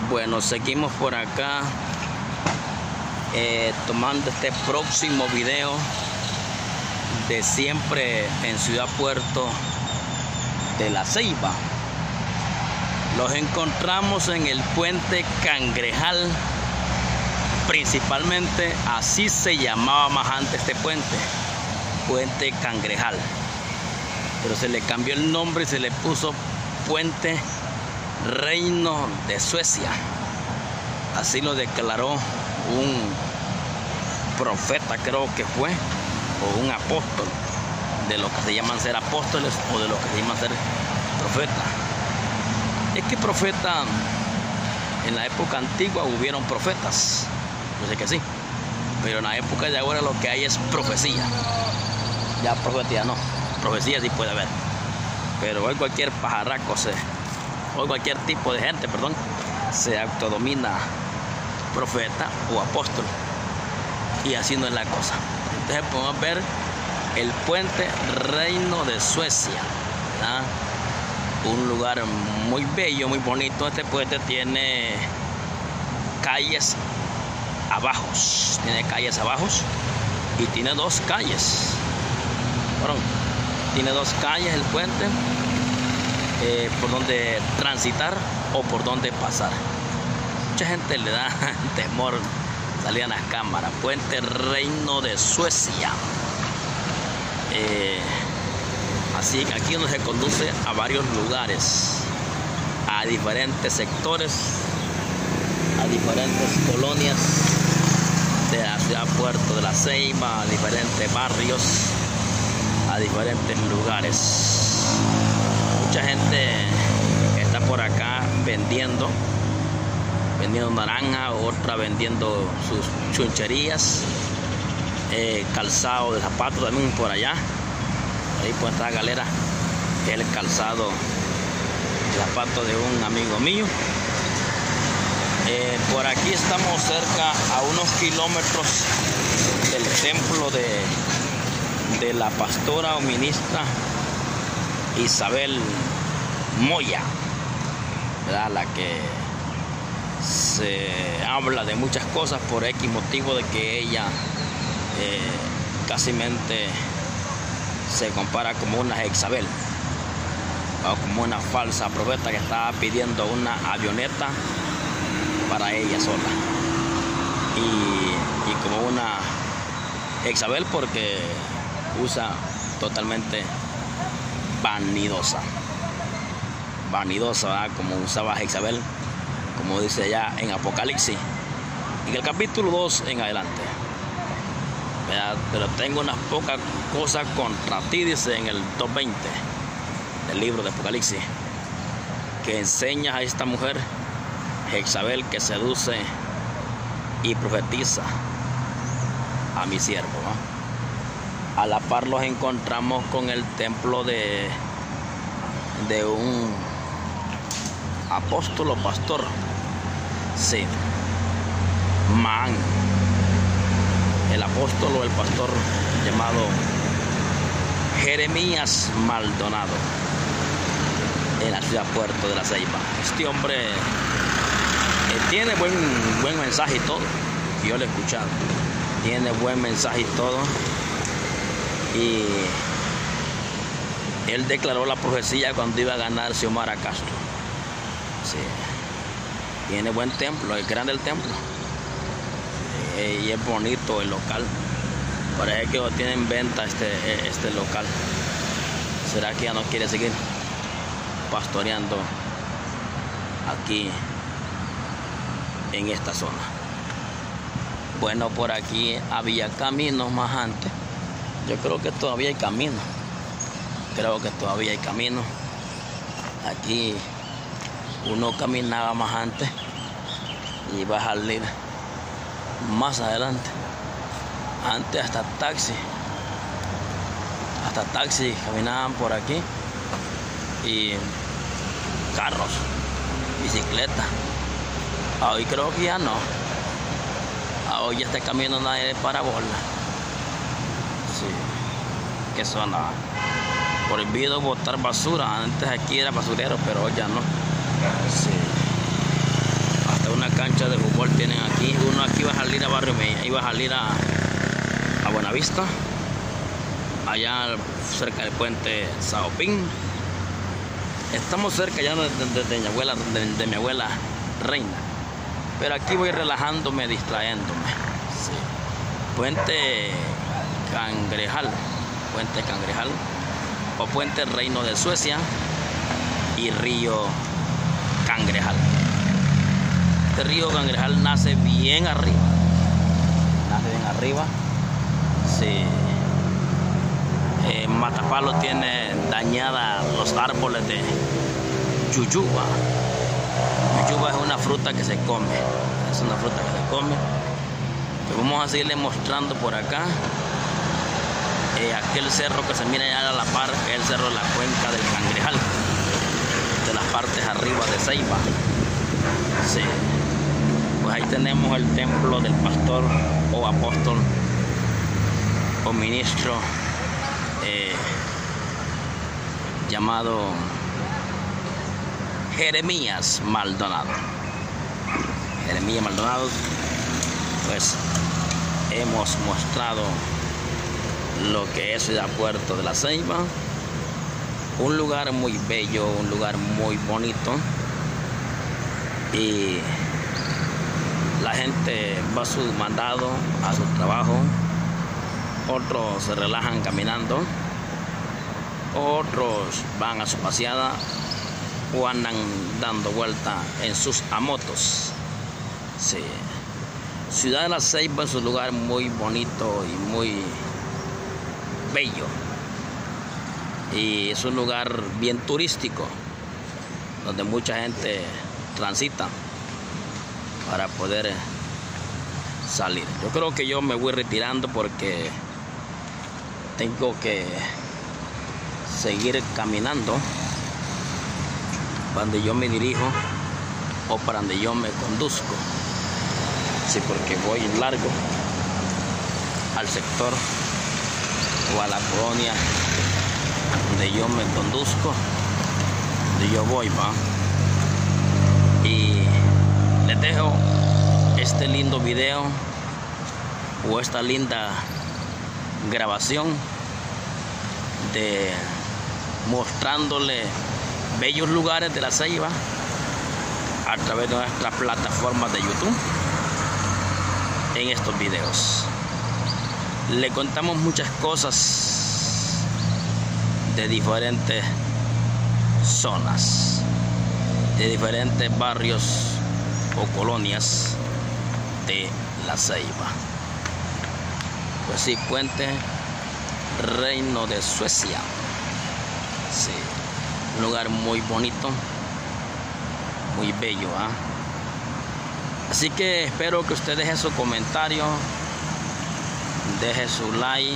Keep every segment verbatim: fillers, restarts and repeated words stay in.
Bueno, seguimos por acá eh, tomando este próximo video de siempre en Ciudad Puerto de La Ceiba. Los encontramos en el puente Cangrejal, principalmente así se llamaba más antes este puente, puente Cangrejal, pero se le cambió el nombre y se le puso puente Reino de Suecia. Así lo declaró un profeta, creo que fue, o un apóstol, de lo que se llaman ser apóstoles o de lo que se llaman ser profetas. Es que profeta, en la época antigua hubieron profetas, yo sé que sí, pero en la época de ahora lo que hay es profecía. Ya profecía no, profecía sí puede haber, pero hoy cualquier pajarraco se, hoy cualquier tipo de gente, perdón, se autodomina profeta o apóstol, y así no es la cosa. Entonces podemos ver el puente Reino de Suecia, ¿verdad? Un lugar muy bello, muy bonito. Este puente tiene calles abajos, tiene calles abajos y tiene dos calles. Bueno, tiene dos calles el puente eh, por donde transitar o por donde pasar. Mucha gente le da temor salir a las cámaras. Puente Reino de Suecia. Eh, así que aquí uno se conduce a varios lugares, a diferentes sectores, a diferentes colonias de la ciudad Puerto de La Ceiba, a diferentes barrios, a diferentes lugares. Mucha gente está por acá vendiendo, vendiendo naranja, otra vendiendo sus chuncherías, eh, calzado de zapatos también por allá. Ahí por esta galera, que es el calzado de zapatos de un amigo mío. Eh, por aquí estamos cerca a unos kilómetros del templo de, de la pastora o ministra Isabel Moya, ¿verdad? La que se habla de muchas cosas por X motivo de que ella eh, casi mente se compara como una Jezabel o como una falsa profeta que estaba pidiendo una avioneta para ella sola, y, y como una Jezabel porque usa totalmente vanidosa vanidosa, ¿verdad? Como usaba Jezabel, como dice allá en Apocalipsis, en el capítulo dos en adelante, ¿verdad? Pero tengo unas pocas cosas contra ti, dice en el dos veinte del libro de Apocalipsis, que enseña a esta mujer Jezabel que seduce y profetiza a mi siervo, ¿no? A la par los encontramos con el templo de, de un apóstol o pastor, sí, Man, el apóstol o el pastor llamado Jeremías Maldonado, en la ciudad Puerto de La Ceiba. Este hombre eh, tiene buen, buen mensaje y todo, yo lo he escuchado, tiene buen mensaje y todo, y él declaró la profecía cuando iba a ganar Xiomara Castro. Sí. Tiene buen templo, es grande el templo, eh, y es bonito el local. Parece que tiene en venta este, este local. ¿Será que ya no quiere seguir pastoreando aquí en esta zona? Bueno, por aquí había caminos más antes. Yo creo que todavía hay camino. Creo que todavía hay camino. Aquí uno caminaba más antes y iba a salir más adelante. Antes hasta taxi, hasta taxi caminaban por aquí, y carros, bicicletas. Hoy creo que ya no. Hoy ya este camino no hay parabola. Sí, que zona prohibido botar basura. Antes aquí era basurero, pero hoy ya no. Sí. Hasta pero me iba a salir a, a Buenavista, allá cerca del puente Saopín. Estamos cerca ya de, de, de mi abuela, de, de mi abuela Reina, pero aquí voy relajándome, distrayéndome. Sí. Puente Cangrejal, puente Cangrejal o puente Reino de Suecia y río Cangrejal. Este río Cangrejal nace bien arriba, nace bien arriba. Sí. Eh, Matapalo tiene dañada los árboles de yuyuba. Yuyuba es una fruta que se come, es una fruta que se come. Pues vamos a seguirle mostrando por acá eh, aquel cerro que se mira allá a la par, que es el cerro de la cuenca del Cangrejal, de las partes arriba de Ceiba. Sí. Pues ahí tenemos el templo del pastor o apóstol o ministro eh, llamado Jeremías Maldonado. Jeremías Maldonado. Pues hemos mostrado lo que es Ciudad Puerto de la Ceiba, un lugar muy bello, un lugar muy bonito, y la gente va a su mandado, a su trabajo, otros se relajan caminando, otros van a su paseada o andan dando vuelta en sus amotos. Sí. Ciudad de la Ceiba es un lugar muy bonito y muy bello, y es un lugar bien turístico donde mucha gente transita para poder salir. Yo creo que yo me voy retirando porque tengo que seguir caminando para donde yo me dirijo o para donde yo me conduzco. Sí, porque voy largo al sector o a la colonia donde yo me conduzco, donde yo voy, va. Y les dejo este lindo video o esta linda grabación de mostrándole bellos lugares de la Ceiba a través de nuestras plataformas de YouTube. En estos videos le contamos muchas cosas de diferentes zonas, de diferentes barrios o colonias de la Ceiba. Pues sí, puente Reino de Suecia. Sí, un lugar muy bonito, muy bello, ¿ah? ¿eh? Así que espero que usted deje su comentario, deje su like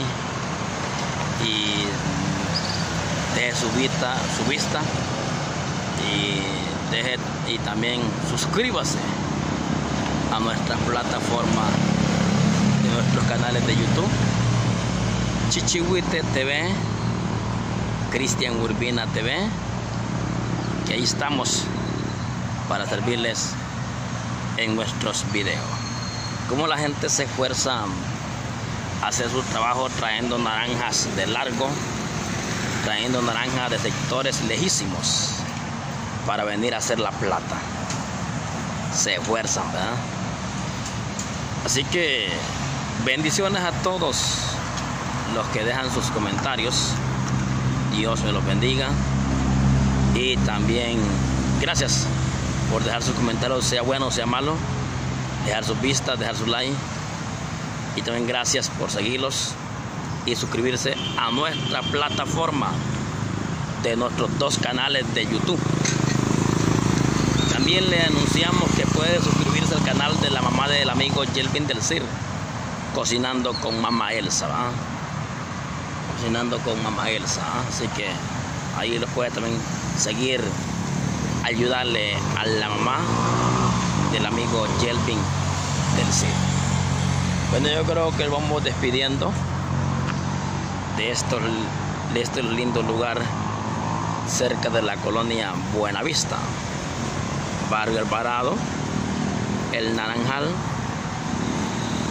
y deje su vista, su vista y deje y también suscríbase a nuestra plataforma de nuestros canales de YouTube, Chichihuite T V, Cristian Urbina T V, que ahí estamos para servirles en nuestros videos. Como la gente se esfuerza a hacer su trabajo trayendo naranjas de largo, trayendo naranjas de sectores lejísimos para venir a hacer la plata. Se esfuerzan, ¿verdad? Así que bendiciones a todos los que dejan sus comentarios. Dios me los bendiga. Y también gracias por dejar sus comentarios, sea bueno o sea malo, dejar sus vistas, dejar su like, y también gracias por seguirlos y suscribirse a nuestra plataforma de nuestros dos canales de YouTube. También le anunciamos que puede suscribirse al canal de la mamá del amigo Yelvin del Cir, Cocinando con Mamá Elsa, ¿va? Cocinando con Mamá Elsa, ¿va? Así que ahí lo puede también seguir, ayudarle a la mamá del amigo Yelvin del Cid. Bueno, yo creo que vamos despidiendo de, esto, de este lindo lugar cerca de la colonia Buenavista, Barrio Alvarado, El Naranjal,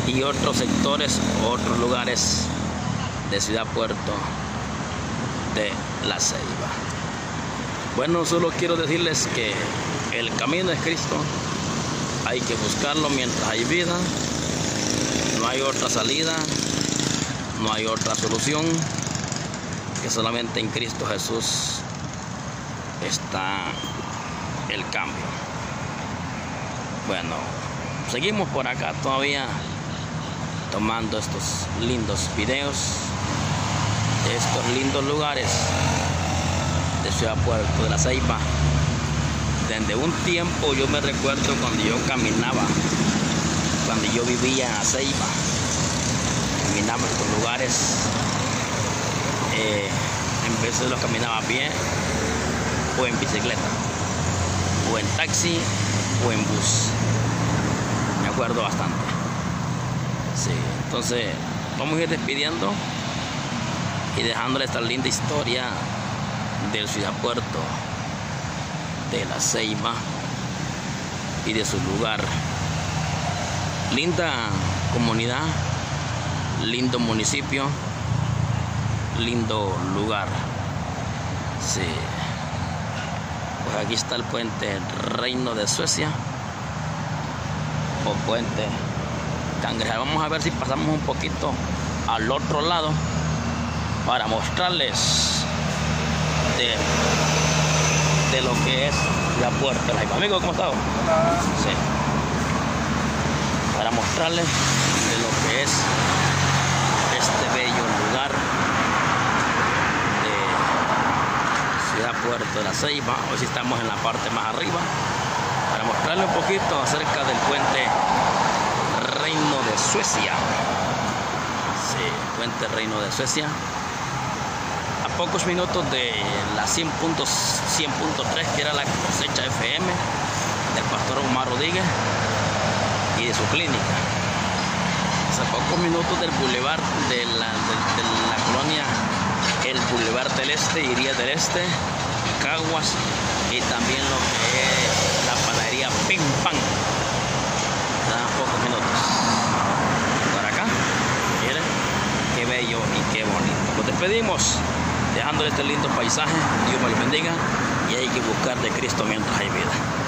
y otros sectores, otros lugares de Ciudad Puerto de La Ceiba. Bueno, solo quiero decirles que el camino es Cristo, hay que buscarlo mientras hay vida, no hay otra salida, no hay otra solución, que solamente en Cristo Jesús está el cambio. Bueno, seguimos por acá todavía tomando estos lindos videos de estos lindos lugares de Ciudad Puerto de La Ceiba. Desde un tiempo yo me recuerdo cuando yo caminaba, cuando yo vivía en La Ceiba, caminaba estos lugares, eh, en veces los caminaba a pie o en bicicleta, o en taxi o en bus. Me acuerdo bastante. Sí, entonces vamos a ir despidiendo y dejándole esta linda historia del Ciudad Puerto de La Ceiba y de su lugar. Linda comunidad, lindo municipio, lindo lugar. Sí. Pues aquí está el puente Reino de Suecia o puente Cangrejal. Vamos a ver si pasamos un poquito al otro lado para mostrarles de, de lo que es la Puerto de La Ceiba. Amigo, ¿cómo estás? Hola. Sí. Para mostrarles de lo que es este bello lugar de Ciudad Puerto de La Ceiba. Hoy sí estamos en la parte más arriba para mostrarles un poquito acerca del puente Reino de Suecia. Sí, puente Reino de Suecia. A pocos minutos de la cien punto tres, que era la cosecha F M del pastor Omar Rodríguez y de su clínica. A pocos minutos del bulevar de la, de, de la colonia, el Bulevar del Este, iría del Este, Caguas, y también lo que es la panadería Pim Pam. A pocos minutos. Por acá, miren qué bello y qué bonito. Nos despedimos dejándole este lindo paisaje. Dios me lo bendiga, y hay que buscar de Cristo mientras hay vida.